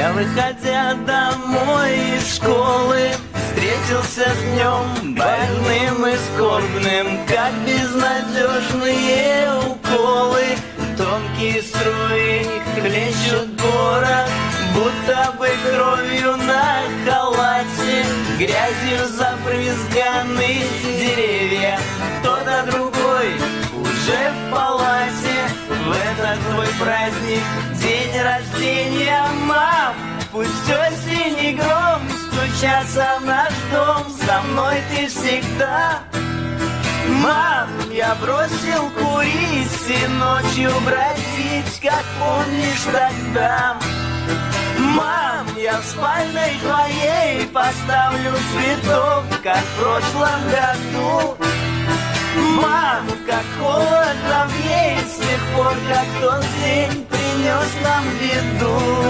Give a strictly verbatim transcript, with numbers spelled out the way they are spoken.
Я, выходя домой из школы, встретился с днем больным и скорбным, как безнадежные уколы. Тонкие струи хлещут город, будто бы кровью на халате. Грязью забрызганы деревья, кто-то другой уже в палате. В этот твой праздник, день рождения, мам, пусть осень и гром стучатся в наш дом, со мной ты всегда. Мам, я бросил курить и ночью бродить, как помнишь тогда. Мам, я в спальной твоей поставлю цветов, как в прошлом году. Мам, как холодно в ней с тех пор, как тот день принес нам беду.